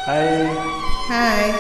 हाय। हाय।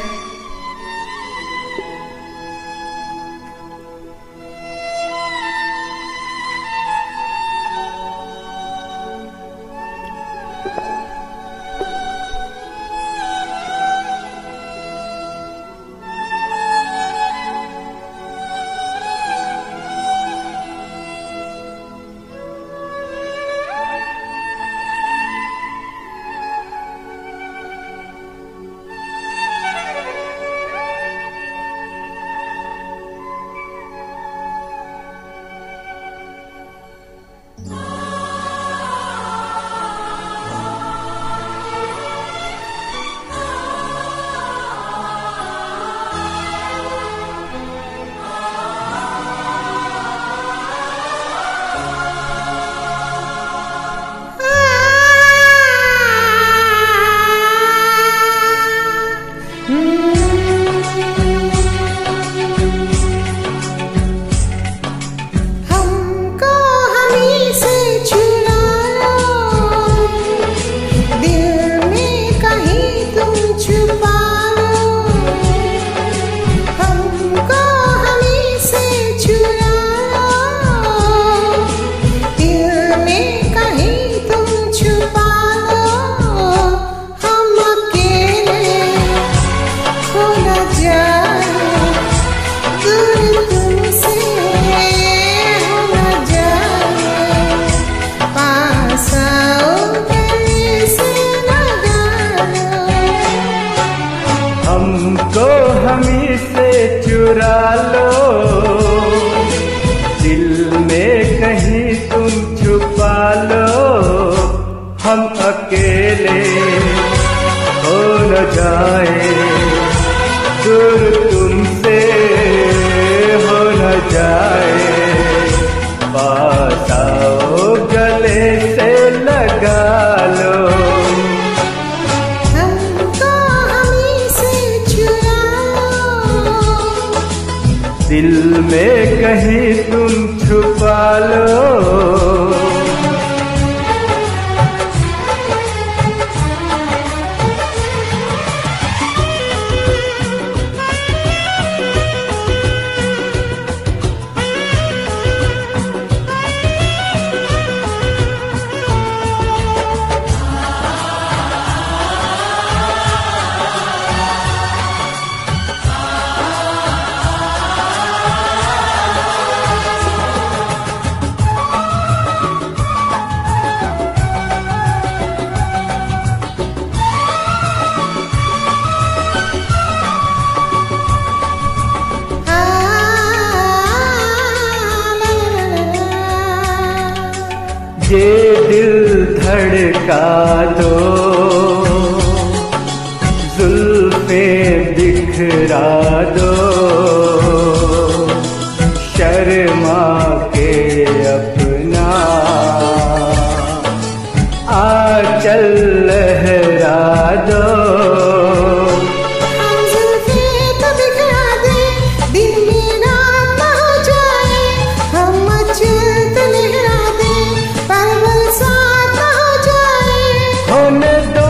हमको हमी से चुरा लो, दिल में कहीं तुम छुपा लो। हम अकेले हो न जाए, दूर तुमसे हो न जाए। पास आओ, गले से लगा लो। दिल में कहीं तुम छुपा लो। ये दिल धड़का दो, जुल्फें बिखरा दो। शर्मा के अपना आंचल लहरा दो। होने दो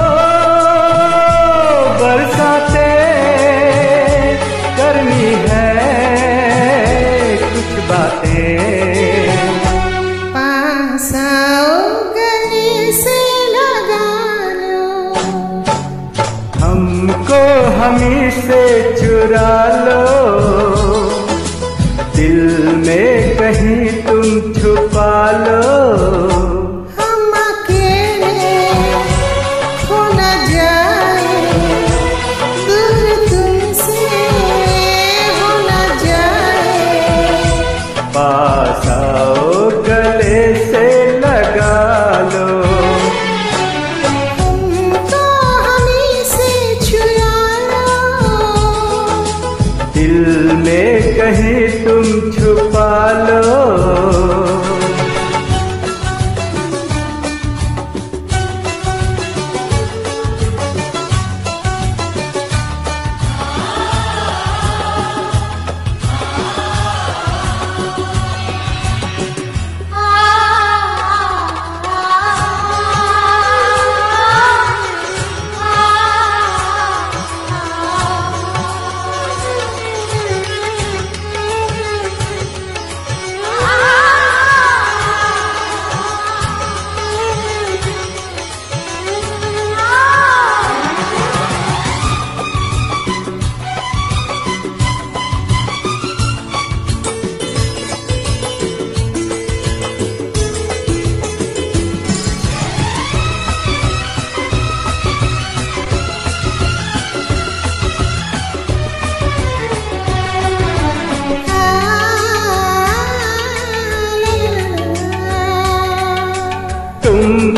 बरसाते, करनी है कुछ बातें। पास आओ, गले से लगा लो। हमको हमी से चुरा लो, दिल में कहीं तुम छुपा लो। पास आओ, गले से लगा लो। हमको हमी से चुरा लो, दिल में कहीं तुम छुपा लो।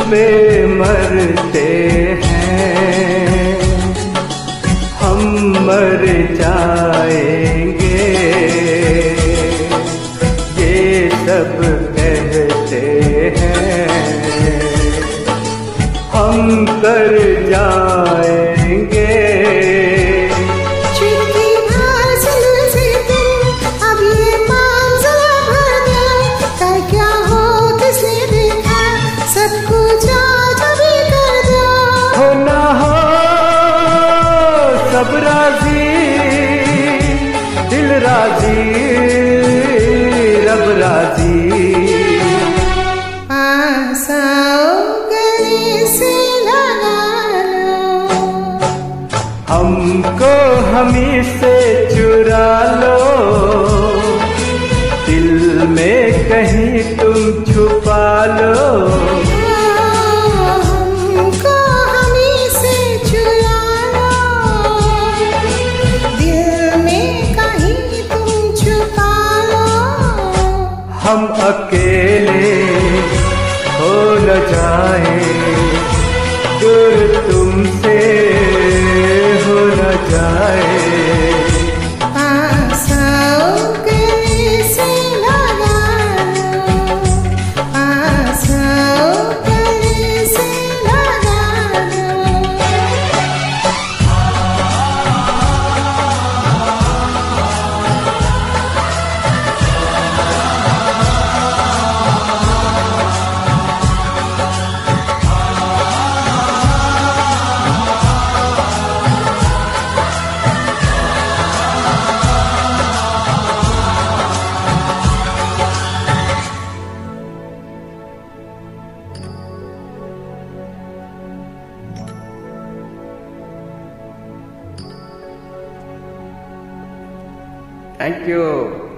पे मरते हैं, हम मर जाएंगे, ये सब कहते हैं, हम कर जाएंगे। सब राजी, दिल राजी, रब राजी। पास आओ गले से लगा लो, हमको हमी से चुरा लो, दिल में कहीं तुम छुपा लो। हम अकेले हो न जाए, दूर तुमसे हो न जाए। पास आओ गले से लगा लो, पास आओ गले से लगा लो। Thank you.